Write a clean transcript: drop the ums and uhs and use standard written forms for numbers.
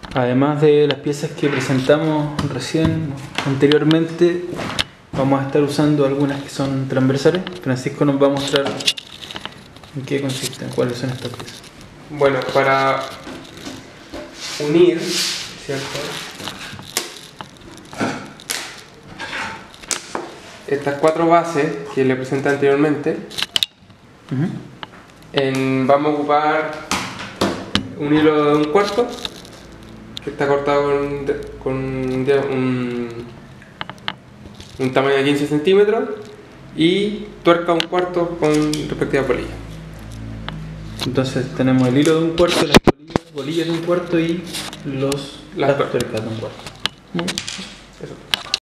Además de las piezas que presentamos recién, anteriormente, vamos a estar usando algunas que son transversales. Francisco nos va a mostrar en qué consisten, cuáles son estas piezas. Bueno, para unir, ¿cierto? Estas cuatro bases que le presenté anteriormente, vamos a ocupar un hilo de 1/4 que está cortado con un tamaño de 15 centímetros y tuerca 1/4 con respectiva polilla. Entonces tenemos el hilo de 1/4, las bolillas de 1/4 y las tuercas de 1/4. Eso.